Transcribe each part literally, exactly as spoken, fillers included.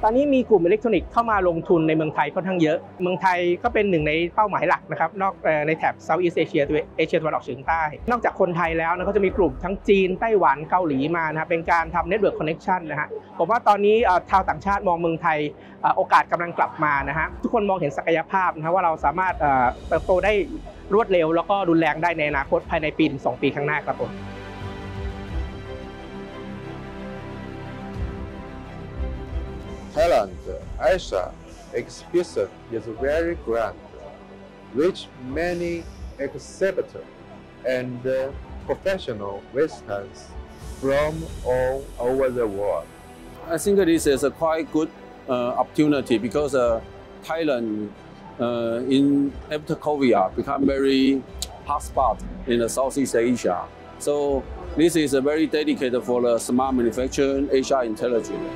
ตอนนี้มีกลุ่มอิเล็กทรอนิกส์เข้ามาลงทุนในเมืองไทยค่อนข้างเยอะเมืองไทยก็เป็นหนึ่งในเป้าหมายหลักนะครับนอกในแถบเซาท์อีสต์เอเชียเอเชียตะวันออกเฉียงใต้นอกจากคนไทยแล้วนะก็จะมีกลุ่มทั้งจีนไต้หวันเกาหลีมานะครับเป็นการทำเน็ตเวิร์กคอนเนคชั่นนะฮะผมว่าตอนนี้ชาวต่างชาติมองเมืองไทยโอกาสกำลังกลับมานะฮะทุกคนมองเห็นศักยภาพนะว่าเราสามารถเติบโตได้รวดเร็วแล้วก็รุนแรงได้ในอนาคตภายในปีถึงสองปีข้างหน้าครับผม Thailand Asia exhibition is very grand, which many exhibitors and professional visitors from all over the world. I think this is a quite good uh, opportunity because uh, Thailand uh, in after COVID become very hotspot in the Southeast Asia. So this is a very dedicated for the smart manufacturing Asia intelligence.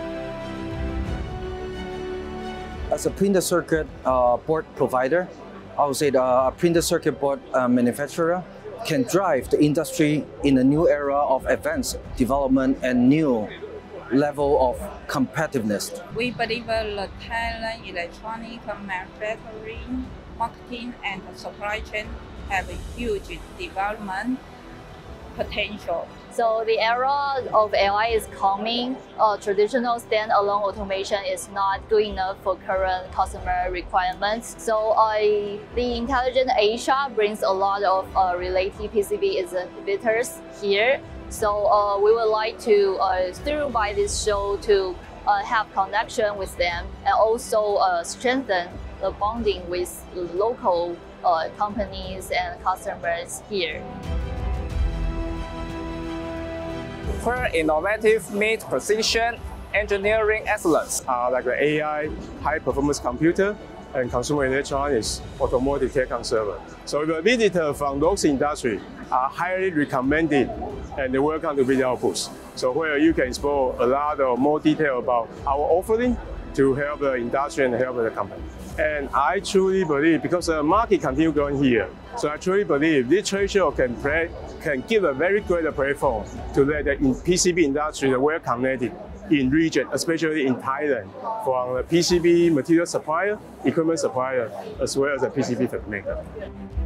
As a printed circuit uh, board provider, I would say the uh, printed circuit board uh, manufacturer can drive the industry in a new era of advanced development and new level of competitiveness. We believe the Thailand electronic manufacturing, marketing, and supply chain have a huge development potential. So the era of A I is coming. Uh, traditional standalone automation is not good enough for current customer requirements. So uh, the Intelligent Asia brings a lot of uh, related P C B exhibitors here. So uh, we would like to, uh, through by this show, to uh, have connection with them and also uh, strengthen the bonding with local uh, companies and customers here. For innovative meet precision engineering excellence, uh, like the A I, high-performance computer, and consumer electronics, automotive tech and server. So the visitors from those industries are highly recommended and welcome to visit our booth. So where you can explore a lot of more detail about our offering to help the industry and help the company. And I truly believe, because the market continues growing here, so I truly believe this trade show can play, can give a very great platform to let the P C B industry well connected in region, especially in Thailand, from the P C B material supplier, equipment supplier, as well as the P C B maker.